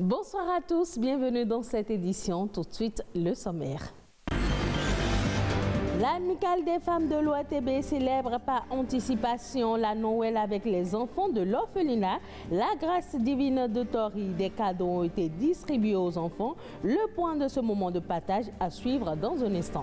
Bonsoir à tous, bienvenue dans cette édition. Tout de suite, le sommaire. L'Amicale des femmes de l'ORTB célèbre par anticipation la Noël avec les enfants de l'orphelinat. La grâce divine de Tori, des cadeaux ont été distribués aux enfants. Le point de ce moment de partage à suivre dans un instant.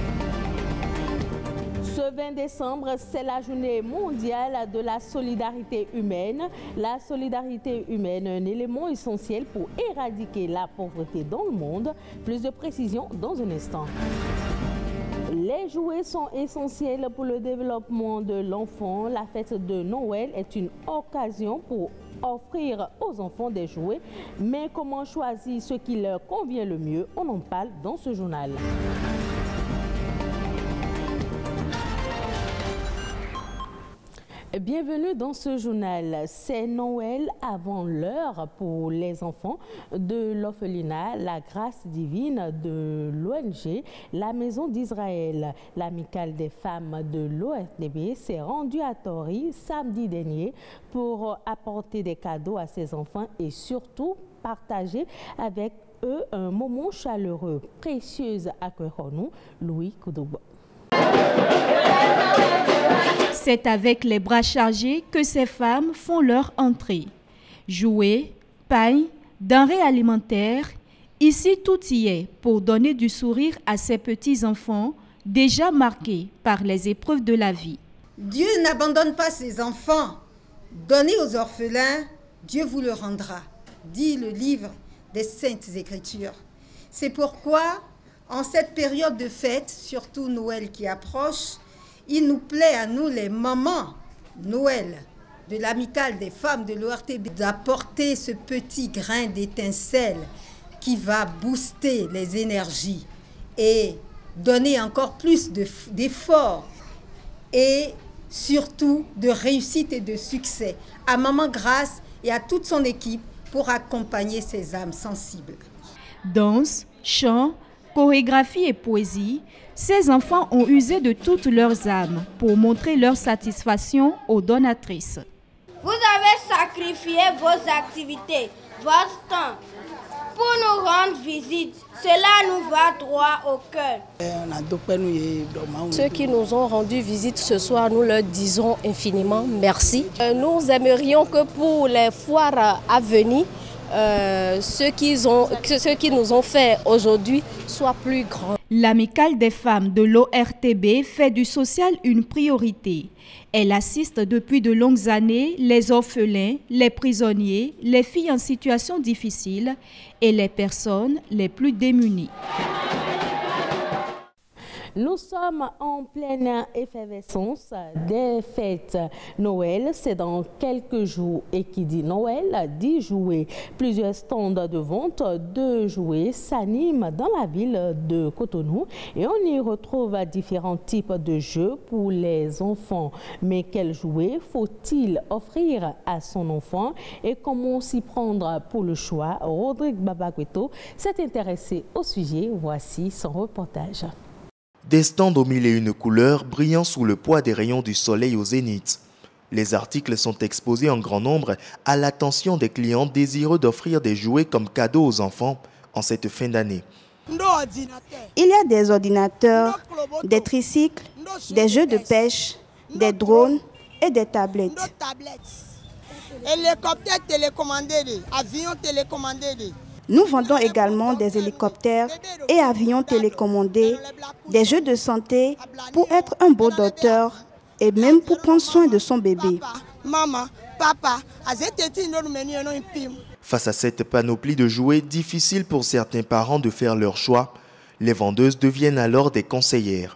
Ce 20 décembre, c'est la journée mondiale de la solidarité humaine. La solidarité humaine, un élément essentiel pour éradiquer la pauvreté dans le monde. Plus de précisions dans un instant. Les jouets sont essentiels pour le développement de l'enfant. La fête de Noël est une occasion pour offrir aux enfants des jouets. Mais comment choisir ce qui leur convient le mieux? On en parle dans ce journal. Bienvenue dans ce journal. C'est Noël avant l'heure pour les enfants de l'orphelinat La Grâce Divine de l'ONG La Maison d'Israël. L'Amicale des femmes de l'ORTB s'est rendue à Tori samedi dernier pour apporter des cadeaux à ses enfants et surtout partager avec eux un moment chaleureux. Précieuse accueillons-nous, Louis Koudouba. C'est avec les bras chargés que ces femmes font leur entrée. Jouets, pain, denrées alimentaires, ici tout y est pour donner du sourire à ces petits-enfants déjà marqués par les épreuves de la vie. Dieu n'abandonne pas ses enfants. Donnez aux orphelins, Dieu vous le rendra, dit le livre des Saintes Écritures. C'est pourquoi, en cette période de fête, surtout Noël qui approche, il nous plaît à nous, les mamans Noël de l'Amicale des femmes de l'ORTB, d'apporter ce petit grain d'étincelle qui va booster les énergies et donner encore plus d'efforts et surtout de réussite et de succès à Maman Grâce et à toute son équipe pour accompagner ces âmes sensibles. Danse, chant, chorégraphie et poésie, ces enfants ont usé de toutes leurs âmes pour montrer leur satisfaction aux donatrices. Vous avez sacrifié vos activités, votre temps, pour nous rendre visite. Cela nous va droit au cœur. Ceux qui nous ont rendu visite ce soir, nous leur disons infiniment merci. Nous aimerions que pour les foires à venir, ceux qui nous ont fait aujourd'hui soient plus grands. L'Amicale des femmes de l'ORTB fait du social une priorité. Elle assiste depuis de longues années les orphelins, les prisonniers, les filles en situation difficile et les personnes les plus démunies. Nous sommes en pleine effervescence des fêtes Noël. C'est dans quelques jours et qui dit Noël dit jouets. Plusieurs stands de vente de jouets s'animent dans la ville de Cotonou et on y retrouve différents types de jeux pour les enfants. Mais quels jouets faut-il offrir à son enfant et comment s'y prendre pour le choix? Rodrigue Babagweto s'est intéressé au sujet. Voici son reportage. Des stands aux mille et une couleurs brillant sous le poids des rayons du soleil au zénith. Les articles sont exposés en grand nombre à l'attention des clients désireux d'offrir des jouets comme cadeaux aux enfants en cette fin d'année. Il y a des ordinateurs, des tricycles, des jeux de pêche, des drones et des tablettes. Hélicoptères télécommandés, avions télécommandés. Nous vendons également des hélicoptères et avions télécommandés, des jeux de santé pour être un beau docteur et même pour prendre soin de son bébé. Face à cette panoplie de jouets, difficile pour certains parents de faire leur choix, les vendeuses deviennent alors des conseillères.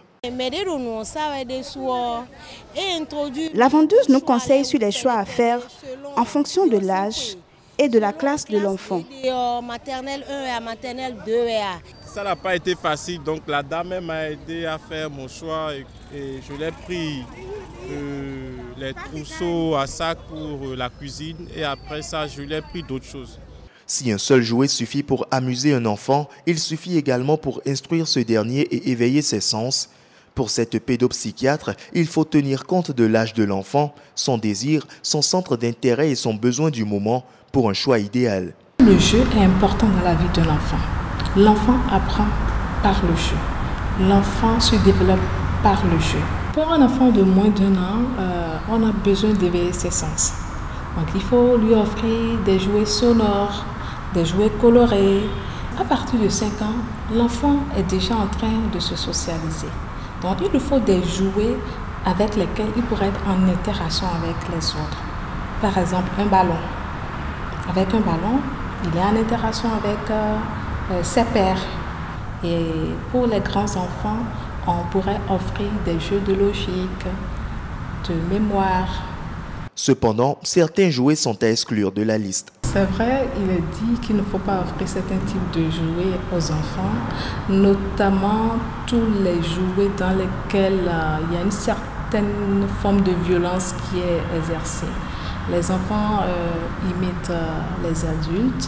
La vendeuse nous conseille sur les choix à faire en fonction de l'âge et de la classe de l'enfant. Maternelle 1 et à maternelle 2 Ça n'a pas été facile, donc la dame m'a aidé à faire mon choix et je l'ai pris les trousseaux à sac pour la cuisine et après ça je l'ai pris d'autres choses. Si un seul jouet suffit pour amuser un enfant, il suffit également pour instruire ce dernier et éveiller ses sens. Pour cette pédopsychiatre, il faut tenir compte de l'âge de l'enfant, son désir, son centre d'intérêt et son besoin du moment pour un choix idéal. Le jeu est important dans la vie de l'enfant. L'enfant apprend par le jeu. L'enfant se développe par le jeu. Pour un enfant de moins d'1 an, on a besoin d'éveiller ses sens. Donc il faut lui offrir des jouets sonores, des jouets colorés. À partir de 5 ans, l'enfant est déjà en train de se socialiser. Donc il lui faut des jouets avec lesquels il pourrait être en interaction avec les autres. Par exemple, un ballon. Avec un ballon, il est en interaction avec ses pairs. Et pour les grands enfants, on pourrait offrir des jeux de logique, de mémoire. Cependant, certains jouets sont à exclure de la liste. C'est vrai, il est dit qu'il ne faut pas offrir certains types de jouets aux enfants, notamment tous les jouets dans lesquels il y a une certaine forme de violence qui est exercée. Les enfants imitent les adultes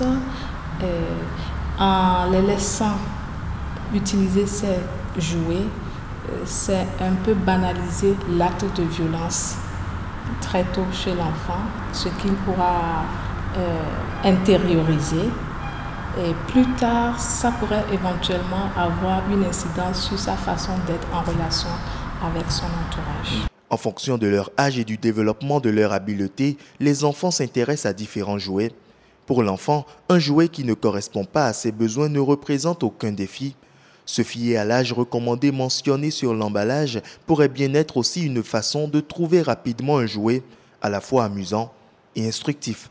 en les laissant utiliser ces jouets, c'est un peu banaliser l'acte de violence très tôt chez l'enfant, ce qu'il pourra intérioriser. Et plus tard, ça pourrait éventuellement avoir une incidence sur sa façon d'être en relation avec son entourage. En fonction de leur âge et du développement de leur habileté, les enfants s'intéressent à différents jouets. Pour l'enfant, un jouet qui ne correspond pas à ses besoins ne représente aucun défi. Se fier à l'âge recommandé mentionné sur l'emballage pourrait bien être aussi une façon de trouver rapidement un jouet à la fois amusant et instructif.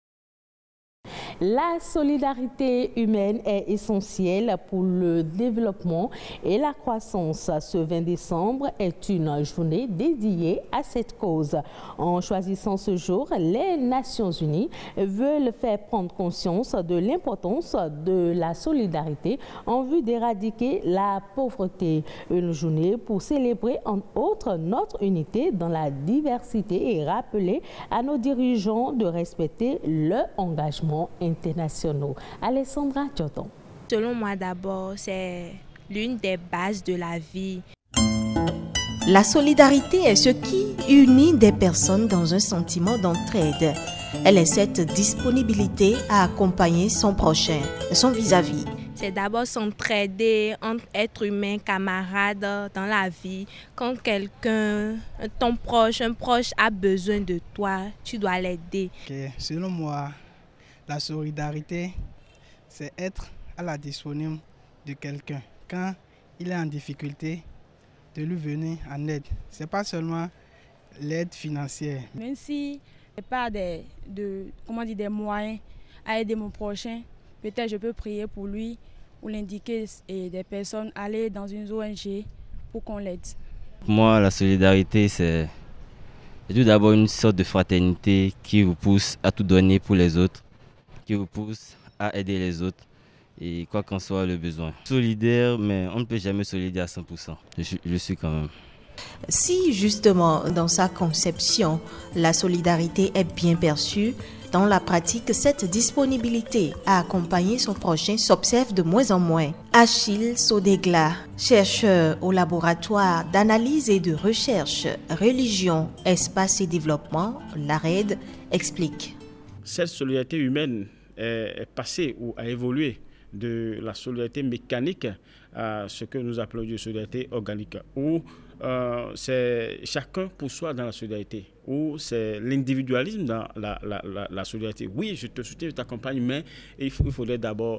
La solidarité humaine est essentielle pour le développement et la croissance. Ce 20 décembre est une journée dédiée à cette cause. En choisissant ce jour, les Nations Unies veulent faire prendre conscience de l'importance de la solidarité en vue d'éradiquer la pauvreté. Une journée pour célébrer entre autres notre unité dans la diversité et rappeler à nos dirigeants de respecter leur engagement internationaux. Alessandra Tchoton. Selon moi d'abord, c'est l'une des bases de la vie. La solidarité est ce qui unit des personnes dans un sentiment d'entraide. Elle est cette disponibilité à accompagner son prochain, son vis-à-vis. C'est d'abord s'entraider entre êtres humains, camarades dans la vie. Quand quelqu'un, un proche a besoin de toi, tu dois l'aider. Okay. Selon moi, la solidarité, c'est être à la disponible de quelqu'un. Quand il est en difficulté, de lui venir en aide. Ce n'est pas seulement l'aide financière. Même si je n'ai pas des moyens à aider mon prochain, peut-être je peux prier pour lui ou l'indiquer et des personnes aller dans une ONG pour qu'on l'aide. Pour moi, la solidarité, c'est tout d'abord une sorte de fraternité qui vous pousse à tout donner pour les autres, qui vous pousse à aider les autres, et quoi qu'en soit le besoin. Solidaire, mais on ne peut jamais solidaire à 100%. Je suis quand même. Si justement, dans sa conception, la solidarité est bien perçue, dans la pratique, cette disponibilité à accompagner son prochain s'observe de moins en moins. Achille Sodegla, chercheur au laboratoire d'analyse et de recherche, religion, espace et développement, l'ARED, explique. Cette solidarité humaine est passée ou a évolué de la solidarité mécanique à ce que nous appelons de solidarité organique, où c'est chacun pour soi dans la solidarité, où c'est l'individualisme dans la solidarité. Oui, je te soutiens, je t'accompagne, mais il faudrait d'abord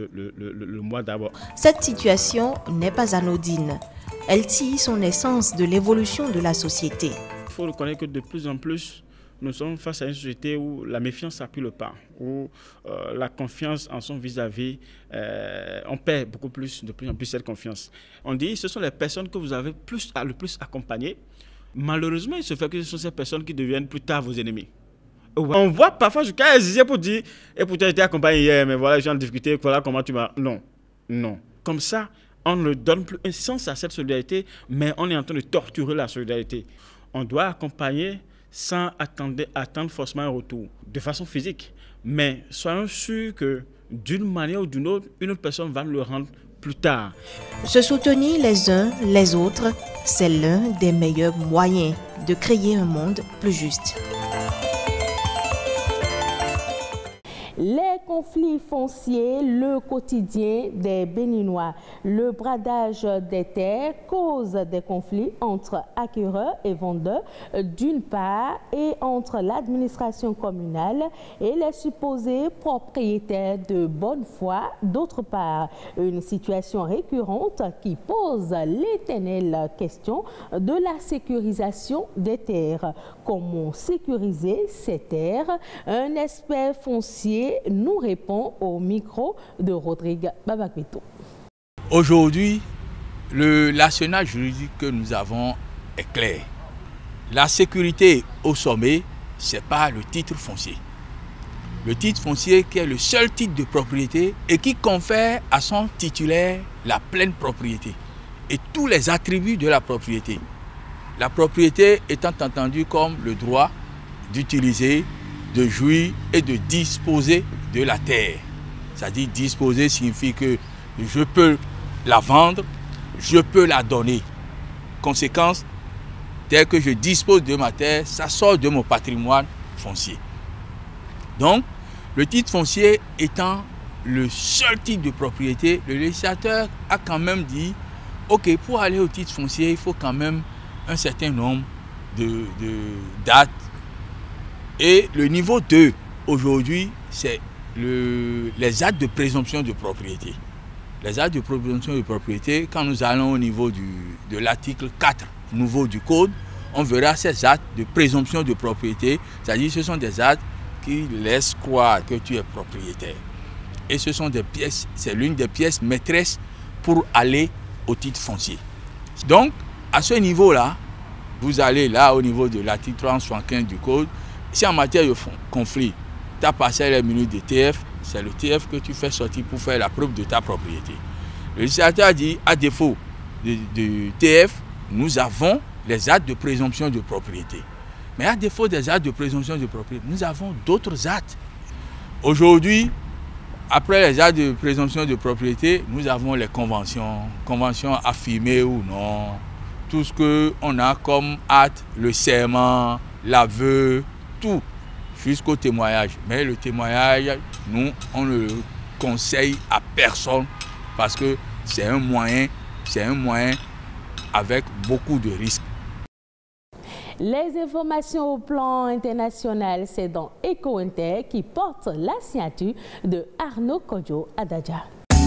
le moi d'abord. Cette situation n'est pas anodine. Elle tire son essence de l'évolution de la société. Il faut reconnaître que de plus en plus, nous sommes face à une société où la méfiance a pris le pas, où la confiance en son vis-à-vis, on perd beaucoup plus, de plus en plus cette confiance. On dit ce sont les personnes que vous avez le plus accompagnées. Malheureusement, il se fait que ce sont ces personnes qui deviennent plus tard vos ennemis. On voit parfois jusqu'à hésiter pour dire « Et pourtant, j'étais accompagné hier, mais voilà, j'ai en difficulté, voilà comment tu vas... » Non, non. Comme ça, on ne donne plus un sens à cette solidarité, mais on est en train de torturer la solidarité. On doit accompagner sans attendre forcément un retour, de façon physique. Mais soyons sûrs que d'une manière ou d'une autre, une autre personne va nous le rendre plus tard. Se soutenir les uns les autres, c'est l'un des meilleurs moyens de créer un monde plus juste. Les conflits fonciers, le quotidien des Béninois. Le bradage des terres cause des conflits entre acquéreurs et vendeurs d'une part et entre l'administration communale et les supposés propriétaires de bonne foi d'autre part. Une situation récurrente qui pose l'éternelle question de la sécurisation des terres. Comment sécuriser ces terres? Un expert foncier nous répond au micro de Rodrigue Babakbeto. Aujourd'hui, l'arsenal juridique que nous avons est clair. La sécurité au sommet, c'est pas le titre foncier. Le titre foncier qui est le seul titre de propriété et qui confère à son titulaire la pleine propriété et tous les attributs de la propriété. La propriété étant entendue comme le droit d'utiliser, de jouir et de disposer de la terre. C'est-à-dire disposer signifie que je peux la vendre, je peux la donner. Conséquence, dès que je dispose de ma terre, ça sort de mon patrimoine foncier. Donc, le titre foncier étant le seul titre de propriété, le législateur a quand même dit, ok, pour aller au titre foncier, il faut quand même un certain nombre de dates. Et le niveau 2, aujourd'hui, c'est les actes de présomption de propriété. Les actes de présomption de propriété, quand nous allons au niveau de l'article 4 nouveau du Code, on verra ces actes de présomption de propriété, c'est-à-dire ce sont des actes qui laissent croire que tu es propriétaire. Et ce sont des pièces, c'est l'une des pièces maîtresses pour aller au titre foncier. Donc, à ce niveau-là, vous allez là au niveau de l'article 375 du Code. Si en matière de conflit, ta parcelle est munie de TF, c'est le TF que tu fais sortir pour faire la preuve de ta propriété. Le législateur a dit, à défaut de TF, nous avons les actes de présomption de propriété. Mais à défaut des actes de présomption de propriété, nous avons d'autres actes. Aujourd'hui, après les actes de présomption de propriété, nous avons les conventions affirmées ou non, tout ce qu'on a comme acte, le serment, l'aveu, tout, jusqu'au témoignage. Mais le témoignage, nous, on ne le conseille à personne parce que c'est un moyen avec beaucoup de risques. Les informations au plan international, c'est dans Eco Inter qui porte la signature de Arnaud Kodjo Adadja.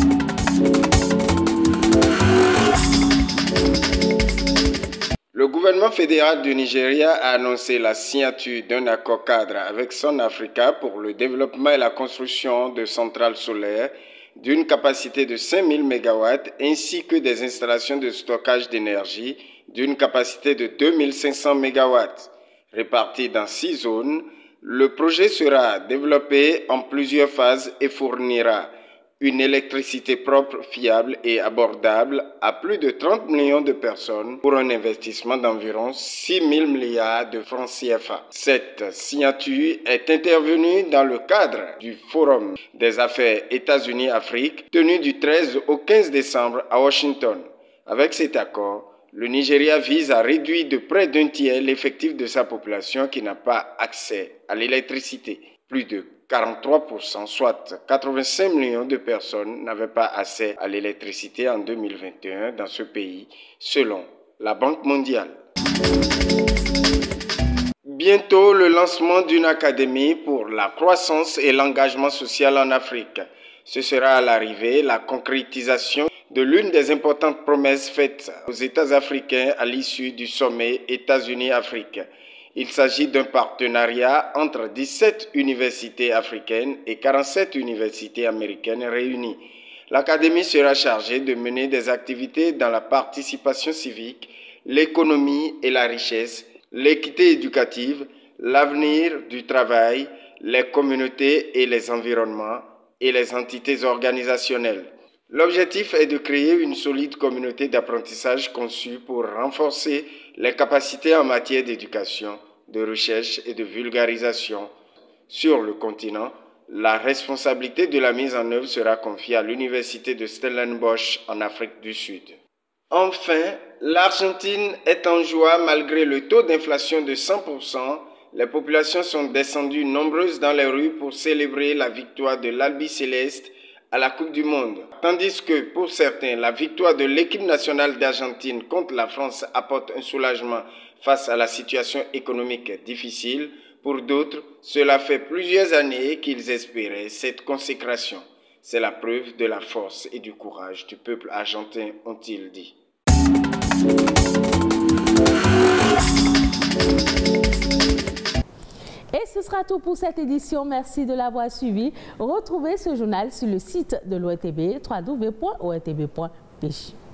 Le gouvernement fédéral du Nigeria a annoncé la signature d'un accord cadre avec Sun Africa pour le développement et la construction de centrales solaires d'une capacité de 5000 MW ainsi que des installations de stockage d'énergie d'une capacité de 2500 MW. Réparti dans 6 zones, le projet sera développé en plusieurs phases et fournira une électricité propre, fiable et abordable à plus de 30 millions de personnes pour un investissement d'environ 6 000 milliards de francs CFA. Cette signature est intervenue dans le cadre du Forum des affaires États-Unis-Afrique tenu du 13 au 15 décembre à Washington. Avec cet accord, le Nigeria vise à réduire de près d'un tiers l'effectif de sa population qui n'a pas accès à l'électricité. Plus de 43%, soit 85 millions de personnes n'avaient pas accès à l'électricité en 2021 dans ce pays, selon la Banque mondiale. Bientôt, le lancement d'une académie pour la croissance et l'engagement social en Afrique. Ce sera à l'arrivée la concrétisation de l'une des importantes promesses faites aux États africains à l'issue du sommet États-Unis-Afrique. Il s'agit d'un partenariat entre 17 universités africaines et 47 universités américaines réunies. L'académie sera chargée de mener des activités dans la participation civique, l'économie et la richesse, l'équité éducative, l'avenir du travail, les communautés et les environnements et les entités organisationnelles. L'objectif est de créer une solide communauté d'apprentissage conçue pour renforcer les capacités en matière d'éducation, de recherche et de vulgarisation. Sur le continent, la responsabilité de la mise en œuvre sera confiée à l'université de Stellenbosch en Afrique du Sud. Enfin, l'Argentine est en joie malgré le taux d'inflation de 100%. les populations sont descendues nombreuses dans les rues pour célébrer la victoire de l'Albi Céleste à la Coupe du Monde. Tandis que pour certains, la victoire de l'équipe nationale d'Argentine contre la France apporte un soulagement face à la situation économique difficile. Pour d'autres, cela fait plusieurs années qu'ils espéraient cette consécration. C'est la preuve de la force et du courage du peuple argentin, ont-ils dit. Et ce sera tout pour cette édition. Merci de l'avoir suivi. Retrouvez ce journal sur le site de l'ORTB, www.ortb.pj.